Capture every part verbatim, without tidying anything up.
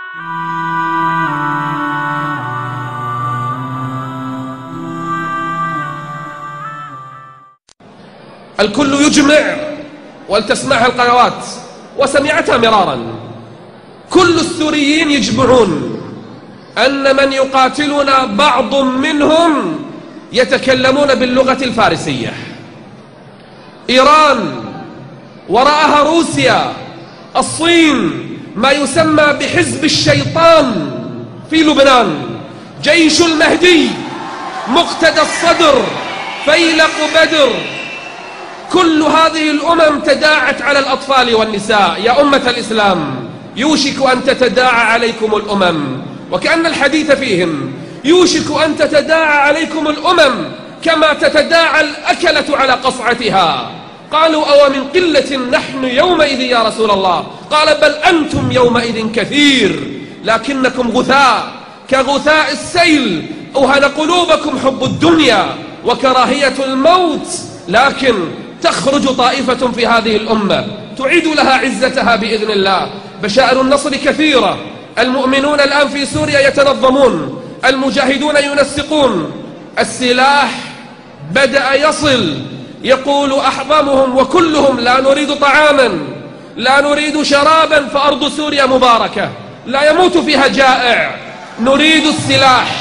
الكل يجمع، ولتسمعها القنوات وسمعتها مرارا، كل السوريين يجمعون أن من يقاتلنا بعض منهم يتكلمون باللغة الفارسية. إيران، وراءها روسيا، الصين، ما يسمى بحزب الشيطان في لبنان، جيش المهدي، مقتدى الصدر، فيلق بدر، كل هذه الأمم تداعت على الأطفال والنساء. يا أمة الإسلام، يوشك أن تتداعى عليكم الأمم، وكأن الحديث فيهم يوشك أن تتداعى عليكم الأمم كما تتداعى الأكلة على قصعتها. قالوا أو من قلة نحن يومئذ يا رسول الله؟ قال بل أنتم يومئذ كثير لكنكم غثاء كغثاء السيل، أوهن قلوبكم حب الدنيا وكراهية الموت، لكن تخرج طائفة في هذه الأمة تعيد لها عزتها بإذن الله. بشائر النصر كثيرة، المؤمنون الآن في سوريا يتنظمون، المجاهدون ينسقون، السلاح بدأ يصل. يقول أحضمهم وكلهم لا نريد طعاما، لا نريد شرابا، فأرض سوريا مباركة لا يموت فيها جائع، نريد السلاح،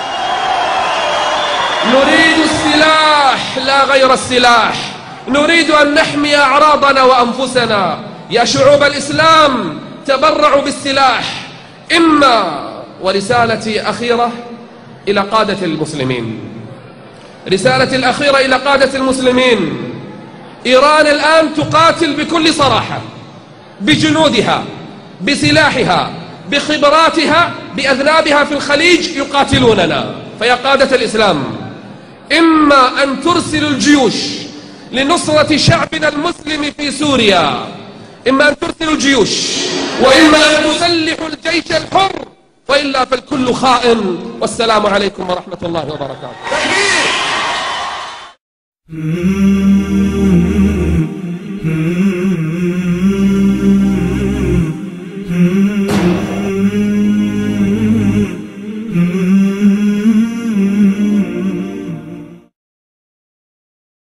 نريد السلاح لا غير السلاح، نريد أن نحمي أعراضنا وأنفسنا. يا شعوب الإسلام تبرعوا بالسلاح. إما ورسالتي أخيرة إلى قادة المسلمين، رسالتي الأخيرة إلى قادة المسلمين، إيران الآن تقاتل بكل صراحة بجنودها، بسلاحها، بخبراتها، بأذنابها في الخليج يقاتلوننا. فيا قادة الإسلام، إما أن ترسلوا الجيوش لنصرة شعبنا المسلم في سوريا، إما أن ترسلوا الجيوش، وإما أن تسلحوا الجيش الحر، وإلا فالكل خائن. والسلام عليكم ورحمة الله وبركاته.